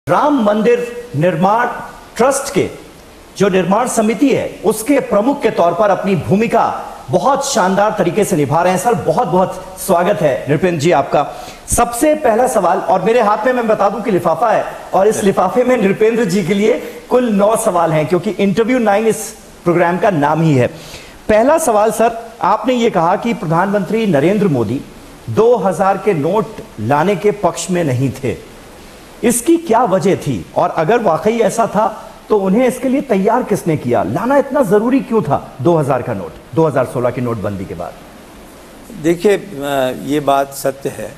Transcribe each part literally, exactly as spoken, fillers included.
राम मंदिर निर्माण ट्रस्ट के जो निर्माण समिति है उसके प्रमुख के तौर पर अपनी भूमिका बहुत शानदार तरीके से निभा रहे हैं। सर बहुत बहुत स्वागत है नृपेंद्र जी आपका। सबसे पहला सवाल, और मेरे हाथ में मैं बता दूं कि लिफाफा है और इस लिफाफे में नृपेंद्र जी के लिए कुल नौ सवाल हैं क्योंकि इंटरव्यू नाइन इस प्रोग्राम का नाम ही है। पहला सवाल सर, आपने ये कहा कि प्रधानमंत्री नरेंद्र मोदी दो हज़ार के नोट लाने के पक्ष में नहीं थे, इसकी क्या वजह थी और अगर वाकई ऐसा था तो उन्हें इसके लिए तैयार किसने किया? लाना इतना जरूरी क्यों था दो हज़ार का नोट, दो हज़ार सोलह की नोटबंदी के बाद? देखिए, ये बात सत्य है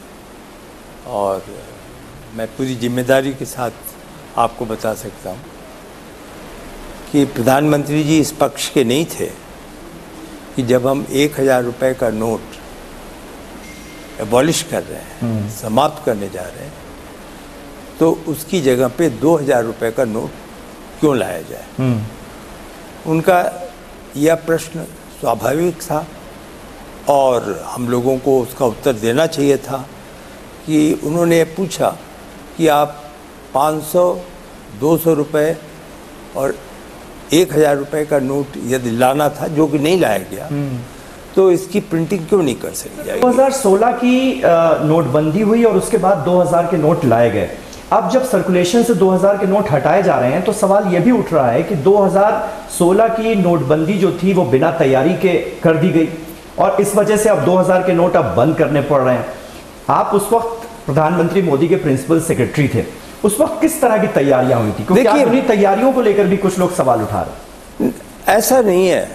और मैं पूरी जिम्मेदारी के साथ आपको बता सकता हूँ कि प्रधानमंत्री जी इस पक्ष के नहीं थे कि जब हम एक हजार रुपये का नोट एबॉलिश कर रहे हैं, समाप्त करने जा रहे हैं, तो उसकी जगह पे दो हजार रुपये का नोट क्यों लाया जाए। उनका यह प्रश्न स्वाभाविक था और हम लोगों को उसका उत्तर देना चाहिए था कि उन्होंने पूछा कि आप पाँच सौ, दो सौ रुपये और एक हज़ार रुपये का नोट यदि लाना था, जो कि नहीं लाया गया, तो इसकी प्रिंटिंग क्यों नहीं कर सकी जाएगी। दो हज़ार सोलह की नोटबंदी हुई और उसके बाद दो हज़ार के नोट लाए गए। अब जब सर्कुलेशन से दो हज़ार के नोट हटाए जा रहे हैं तो सवाल यह भी उठ रहा है कि दो हज़ार सोलह की नोटबंदी जो थी वो बिना तैयारी के कर दी गई और इस वजह से अब दो हज़ार के नोट अब बंद करने पड़ रहे हैं। आप उस वक्त प्रधानमंत्री मोदी के प्रिंसिपल सेक्रेटरी थे, उस वक्त किस तरह की तैयारियां हुई थी? क्योंकि आप उन्हीं तैयारियों को लेकर भी कुछ लोग सवाल उठा रहे हैं। ऐसा नहीं है।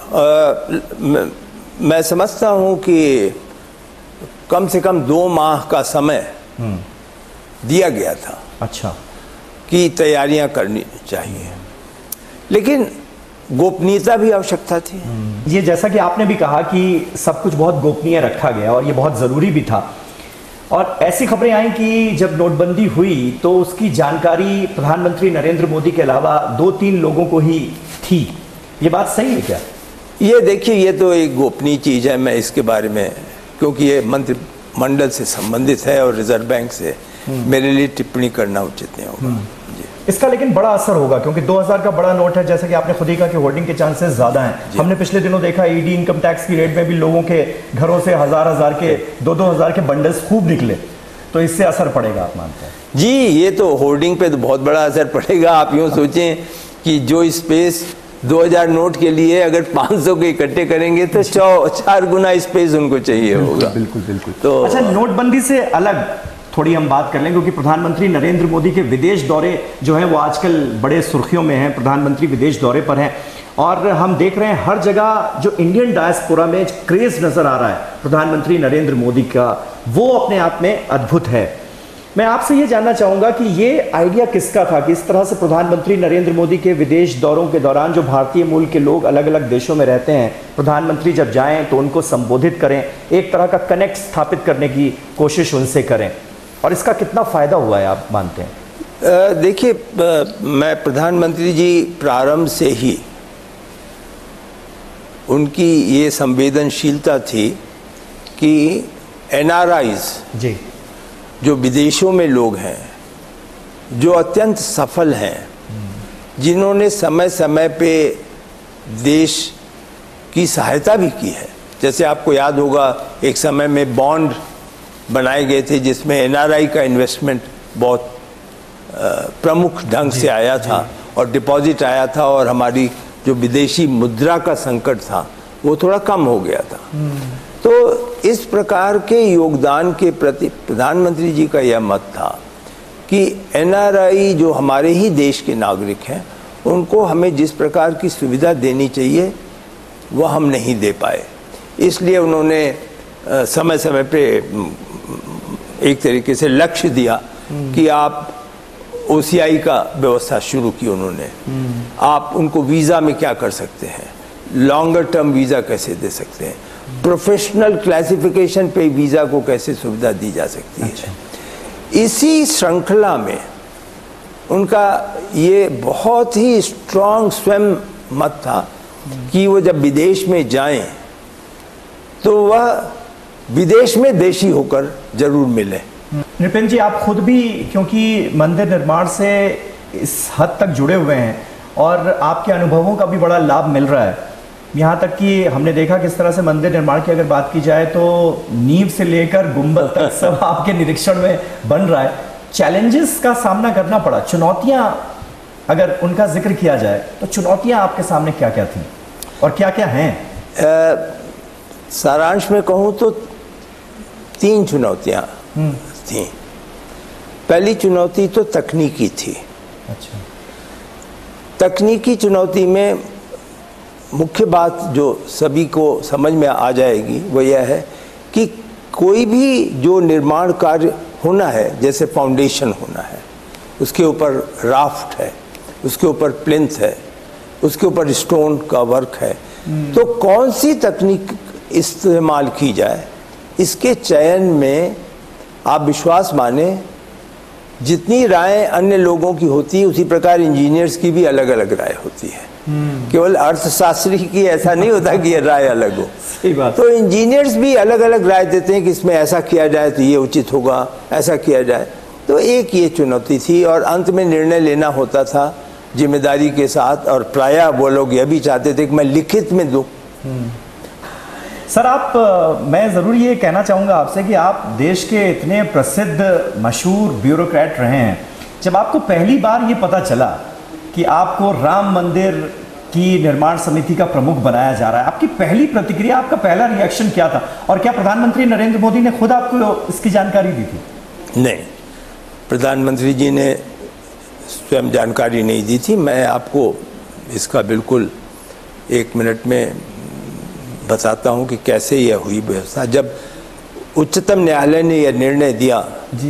आ, मैं समझता हूं कि कम से कम दो माह का समय दिया गया था, अच्छा, कि तैयारियां करनी चाहिए, लेकिन गोपनीयता भी आवश्यकता थी। ये जैसा कि आपने भी कहा कि सब कुछ बहुत गोपनीय रखा गया और ये बहुत जरूरी भी था, और ऐसी खबरें आई कि जब नोटबंदी हुई तो उसकी जानकारी प्रधानमंत्री नरेंद्र मोदी के अलावा दो तीन लोगों को ही थी। ये बात सही है क्या? ये देखिए, ये तो एक गोपनीय चीज है। मैं इसके बारे में, क्योंकि ये मंत्रिमंडल से संबंधित है और रिजर्व बैंक से, मेरे लिए टिप्पणी करना उचित नहीं होगा। इसका लेकिन बड़ा असर होगा क्योंकि दो हज़ार का बड़ा नोट है, जैसे कि आपने खुद ही कहा कि होर्डिंग के चांसेस ज्यादा हैं। हमने पिछले दिनों देखा ईडी इनकम टैक्स की रेड में भी लोगों के घरों से हजार हजार के दो दो हजार के बंडल्स खूब निकले, तो इससे असर पड़ेगा आप मानते हैं? जी, ये तो होर्डिंग पे तो बहुत बड़ा असर पड़ेगा। आप यूँ सोचें कि जो स्पेस दो हज़ार नोट के लिए अगर पाँच सौ के इकट्ठे करेंगे तो चार गुना स्पेस उनको चाहिए होगा। बिल्कुल बिल्कुल। तो अच्छा, नोटबंदी से अलग थोड़ी हम बात कर लें क्योंकि प्रधानमंत्री नरेंद्र मोदी के विदेश दौरे जो हैं वो आजकल बड़े सुर्खियों में हैं। प्रधानमंत्री विदेश दौरे पर हैं और हम देख रहे हैं हर जगह जो इंडियन डायस्पोरा में क्रेज नजर आ रहा है प्रधानमंत्री नरेंद्र मोदी का, वो अपने आप में अद्भुत है। मैं आपसे ये जानना चाहूंगा कि ये आइडिया किसका था कि इस तरह से प्रधानमंत्री नरेंद्र मोदी के विदेश दौरों के दौरान जो भारतीय मूल के लोग अलग अलग देशों में रहते हैं, प्रधानमंत्री जब जाएं तो उनको संबोधित करें, एक तरह का कनेक्ट स्थापित करने की कोशिश उनसे करें, और इसका कितना फायदा हुआ है आप मानते हैं? देखिए, मैं प्रधानमंत्री जी प्रारंभ से ही उनकी ये संवेदनशीलता थी कि एनआरआईज जी, जो विदेशों में लोग हैं, जो अत्यंत सफल हैं, जिन्होंने समय समय पे देश की सहायता भी की है। जैसे आपको याद होगा एक समय में बॉन्ड बनाए गए थे जिसमें एनआरआई का इन्वेस्टमेंट बहुत प्रमुख ढंग से आया था और डिपॉजिट आया था और हमारी जो विदेशी मुद्रा का संकट था वो थोड़ा कम हो गया था। तो इस प्रकार के योगदान के प्रति प्रधानमंत्री जी का यह मत था कि एनआरआई जो हमारे ही देश के नागरिक हैं, उनको हमें जिस प्रकार की सुविधा देनी चाहिए वह हम नहीं दे पाए। इसलिए उन्होंने समय समय पे एक तरीके से लक्ष्य दिया कि आप ओसीआई का व्यवस्था शुरू की उन्होंने। आप उनको वीज़ा में क्या कर सकते हैं, लॉन्गर टर्म वीज़ा कैसे दे सकते हैं, प्रोफेशनल क्लासिफिकेशन पे वीज़ा को कैसे सुविधा दी जा सकती है। अच्छा। इसी श्रृंखला में उनका ये बहुत ही स्ट्रॉन्ग स्वयं मत था कि वो जब विदेश में जाएं तो वह विदेश में देशी होकर जरूर मिले। नृपेंद्र जी, आप खुद भी क्योंकि मंदिर निर्माण से इस हद तक जुड़े हुए हैं और आपके अनुभवों का भी बड़ा लाभ मिल रहा है। यहाँ तक कि हमने देखा किस तरह से मंदिर निर्माण की अगर बात की जाए तो नींव से लेकर गुंबद तक सब आपके निरीक्षण में बन रहा है। चैलेंजेस का सामना करना पड़ा, चुनौतियां अगर उनका जिक्र किया जाए तो चुनौतियां आपके सामने क्या क्या थी और क्या क्या हैं? सारांश में कहूँ तो तीन चुनौतियां थी। पहली चुनौती तो तकनीकी थी। अच्छा। तकनीकी चुनौती में मुख्य बात जो सभी को समझ में आ जाएगी वो यह है कि कोई भी जो निर्माण कार्य होना है, जैसे फाउंडेशन होना है, उसके ऊपर राफ्ट है, उसके ऊपर प्लिंथ है, उसके ऊपर स्टोन का वर्क है, तो कौन सी तकनीक इस्तेमाल की जाए, इसके चयन में आप विश्वास माने जितनी राय अन्य लोगों की होती है उसी प्रकार इंजीनियर्स की भी अलग अलग राय होती है। केवल अर्थशास्त्री की ऐसा नहीं होता कि ये राय अलग हो। सही बात। तो इंजीनियर्स भी अलग अलग राय देते हैं कि इसमें ऐसा किया जाए तो ये उचित होगा, ऐसा किया जाए। तो एक ये चुनौती थी और अंत में निर्णय लेना होता था जिम्मेदारी के साथ, और प्रायः वो लोग यह भी चाहते थे कि मैं लिखित में दूं। सर, आप मैं ज़रूर ये कहना चाहूँगा आपसे कि आप देश के इतने प्रसिद्ध मशहूर ब्यूरोक्रेट रहे हैं। जब आपको पहली बार ये पता चला कि आपको राम मंदिर की निर्माण समिति का प्रमुख बनाया जा रहा है, आपकी पहली प्रतिक्रिया, आपका पहला रिएक्शन क्या था? और क्या प्रधानमंत्री नरेंद्र मोदी ने खुद आपको इसकी जानकारी दी थी? नहीं, प्रधानमंत्री जी ने स्वयं जानकारी नहीं दी थी। मैं आपको इसका बिल्कुल एक मिनट में बताता हूं कि कैसे यह हुई व्यवस्था। जब उच्चतम न्यायालय ने यह निर्णय दिया जी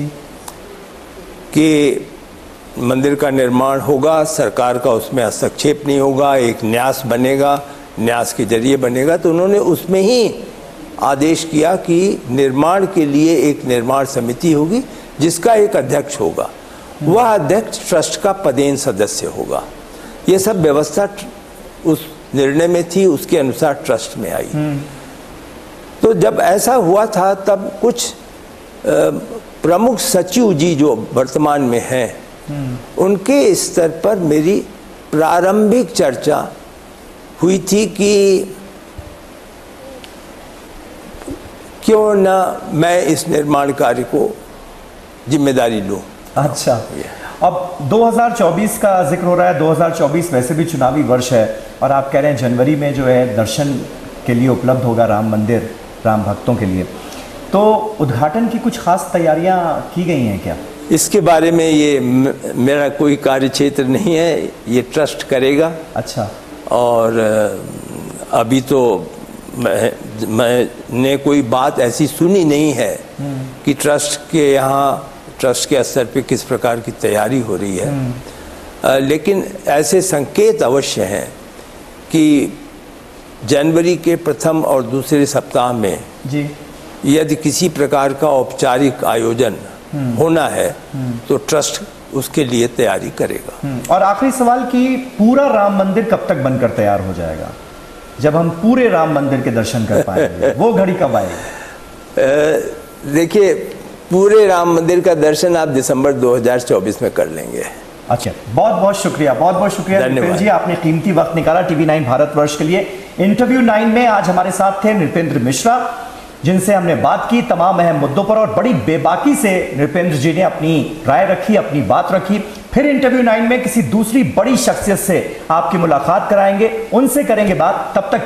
कि मंदिर का निर्माण होगा, सरकार का उसमें हस्तक्षेप नहीं होगा, एक न्यास बनेगा, न्यास के जरिए बनेगा, तो उन्होंने उसमें ही आदेश किया कि निर्माण के लिए एक निर्माण समिति होगी जिसका एक अध्यक्ष होगा। वह अध्यक्ष ट्रस्ट का पदेन सदस्य होगा। ये सब व्यवस्था उस निर्णय में थी, उसके अनुसार ट्रस्ट में आई। तो जब ऐसा हुआ था तब कुछ प्रमुख सचिव जी जो वर्तमान में हैं, उनके स्तर पर मेरी प्रारंभिक चर्चा हुई थी कि क्यों ना मैं इस निर्माण कार्य को जिम्मेदारी लूं। अच्छा, अब दो हज़ार चौबीस का जिक्र हो रहा है। दो हज़ार चौबीस वैसे भी चुनावी वर्ष है और आप कह रहे हैं जनवरी में जो है दर्शन के लिए उपलब्ध होगा राम मंदिर राम भक्तों के लिए। तो उद्घाटन की कुछ खास तैयारियां की गई हैं क्या? इसके बारे में ये मेरा कोई कार्य क्षेत्र नहीं है, ये ट्रस्ट करेगा। अच्छा। और अभी तो मैं मैंने कोई बात ऐसी सुनी नहीं है कि ट्रस्ट के यहाँ ट्रस्ट के स्तर पे किस प्रकार की तैयारी हो रही है। आ, लेकिन ऐसे संकेत अवश्य हैं कि जनवरी के प्रथम और दूसरे सप्ताह में जी यदि किसी प्रकार का औपचारिक आयोजन होना है तो ट्रस्ट उसके लिए तैयारी करेगा। और आखिरी सवाल कि पूरा राम मंदिर कब तक बनकर तैयार हो जाएगा, जब हम पूरे राम मंदिर के दर्शन कर पाएंगे? वो घड़ी कब आएगी? देखिए, पूरे राम मंदिर का दर्शन आप दिसंबर दो हज़ार चौबीस में कर लेंगे। अच्छा, बहुत बहुत शुक्रिया, बहुत बहुत शुक्रिया नृपेंद्र जी, आपने कीमती वक्त निकाला टीवी नाइन भारतवर्ष के लिए। इंटरव्यू नाइन में आज हमारे साथ थे नृपेंद्र मिश्रा, जिनसे हमने बात की तमाम अहम मुद्दों पर और बड़ी बेबाकी से नृपेंद्र जी ने अपनी राय रखी, अपनी बात रखी। फिर इंटरव्यू नाइन में किसी दूसरी बड़ी शख्सियत से आपकी मुलाकात कराएंगे, उनसे करेंगे बात। तब तक